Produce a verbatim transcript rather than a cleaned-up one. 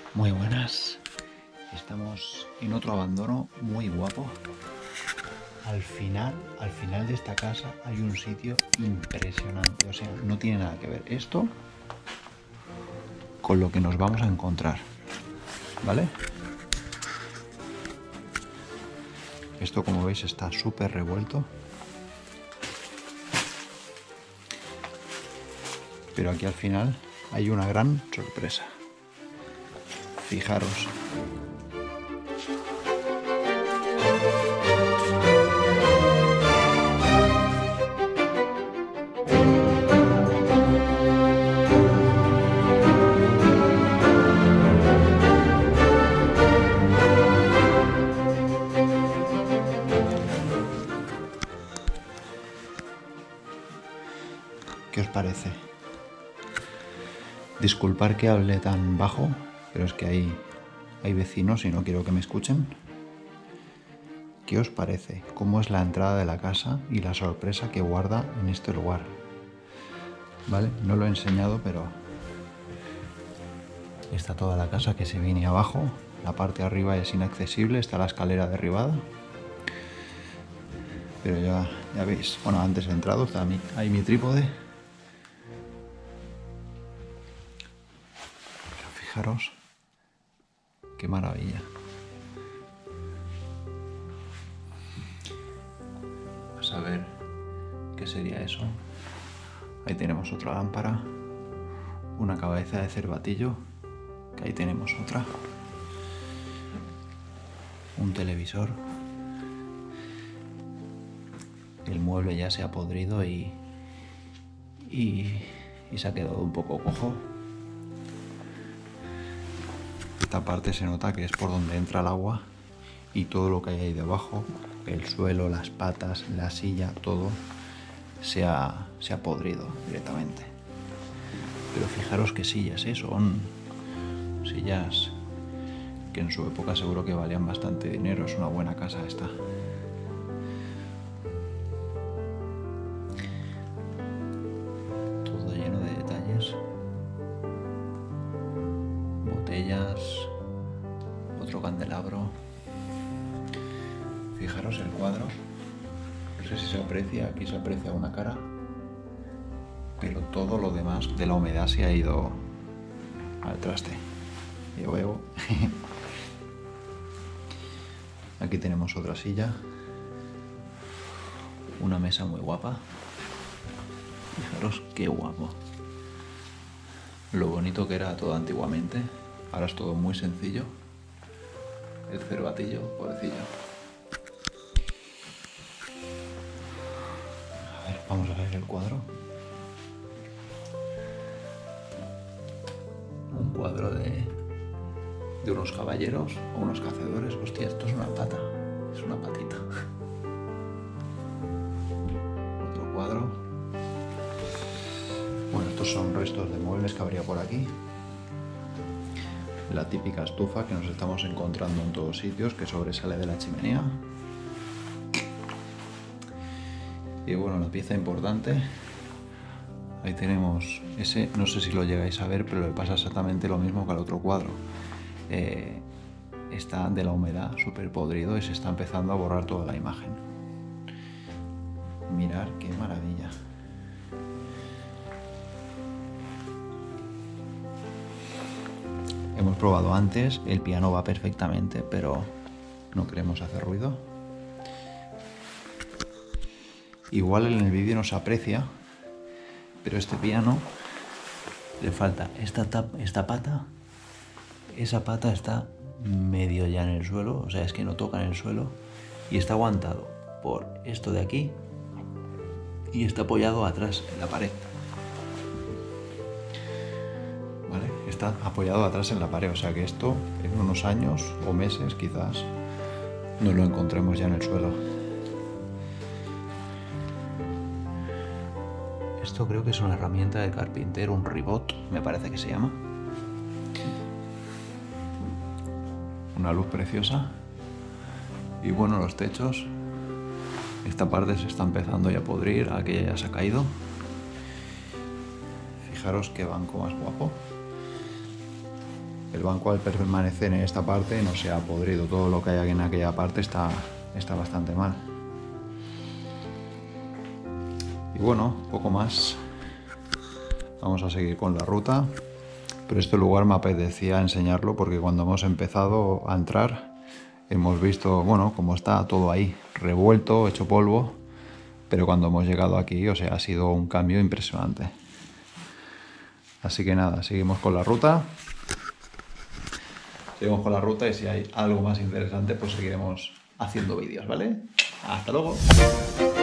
Muy buenas. Estamos en otro abandono muy guapo. Al final, al final de esta casa hay un sitio impresionante. O sea, no tiene nada que ver esto con lo que nos vamos a encontrar. ¿Vale? Esto, como veis, está súper revuelto. Pero aquí al final hay una gran sorpresa. Fijaros. ¿Qué os parece? Disculpar que hable tan bajo, pero es que hay, hay vecinos y no quiero que me escuchen. ¿Qué os parece? ¿Cómo es la entrada de la casa y la sorpresa que guarda en este lugar? ¿Vale? No lo he enseñado, pero está toda la casa que se viene abajo. La parte de arriba es inaccesible, está la escalera derribada. Pero ya, ya veis, bueno, antes he entrado, está mi, ahí mi trípode. Pero fijaros, qué maravilla. Vamos a ver qué sería eso. Ahí tenemos otra lámpara, una cabeza de cervatillo, que ahí tenemos otra, un televisor. El mueble ya se ha podrido y, y, y se ha quedado un poco cojo. Esta parte se nota que es por donde entra el agua y todo lo que hay ahí debajo, el suelo, las patas, la silla, todo se ha, se ha podrido directamente. Pero fijaros qué sillas, ¿eh? Son sillas que en su época seguro que valían bastante dinero. Es una buena casa esta. Todo lleno de detalles. Botellas, otro candelabro. Fijaros el cuadro. No sé si se aprecia, aquí se aprecia una cara. Pero todo lo demás de la humedad se ha ido al traste. Yo veo. Aquí tenemos otra silla. Una mesa muy guapa. Fijaros qué guapo. Lo bonito que era todo antiguamente. Ahora es todo muy sencillo. El cervatillo, pobrecillo. A ver, vamos a ver el cuadro. Un cuadro de, de unos caballeros o unos cazadores. Hostia, esto es una pata. Es una patita. Otro cuadro. Bueno, estos son restos de muebles que habría por aquí. La típica estufa que nos estamos encontrando en todos sitios, que sobresale de la chimenea. Y bueno, la pieza importante. Ahí tenemos ese, no sé si lo llegáis a ver, pero le pasa exactamente lo mismo que al otro cuadro. Eh, está de la humedad súper podrido y se está empezando a borrar toda la imagen. Mirad qué maravilla. Hemos probado antes, el piano va perfectamente, pero no queremos hacer ruido. Igual en el vídeo no se aprecia, pero este piano le falta esta, tap, esta pata. Esa pata está medio ya en el suelo, o sea, es que no toca en el suelo. Y está aguantado por esto de aquí y está apoyado atrás en la pared. ¿Vale? Está apoyado atrás en la pared, o sea que esto en unos años o meses quizás no lo encontremos ya en el suelo. Esto creo que es una herramienta de carpintero, un ribot, me parece que se llama. Una luz preciosa. Y bueno, los techos. Esta parte se está empezando ya a podrir, aquella ya se ha caído. Fijaros qué banco más guapo. el banco al permanecer en esta parte no se ha podrido. Todo lo que hay aquí en aquella parte está, está bastante mal. Y bueno, poco más. Vamos a seguir con la ruta. Pero este lugar me apetecía enseñarlo porque cuando hemos empezado a entrar hemos visto, bueno, cómo está todo ahí, revuelto, hecho polvo. Pero cuando hemos llegado aquí, o sea, ha sido un cambio impresionante. Así que nada, seguimos con la ruta. Seguimos con la ruta y si hay algo más interesante, pues seguiremos haciendo vídeos, ¿vale? ¡Hasta luego!